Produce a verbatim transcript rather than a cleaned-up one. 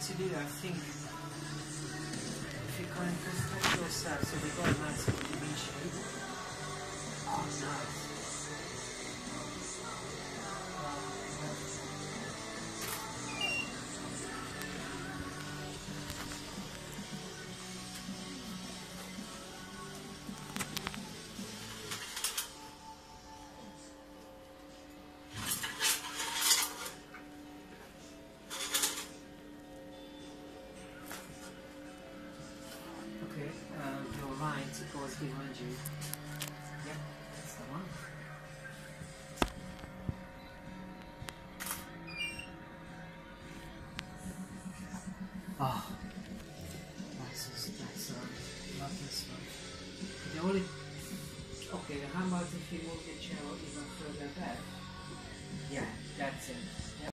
to do, I think, if you can construct yourself, so we got a nice V shape. Oh, nice. Okay, uh, your right goes behind you. Yep, that's the one. Oh, that's just, that's um, love this one. The only okay. How about if you move the chair even further back? Yeah, that's it.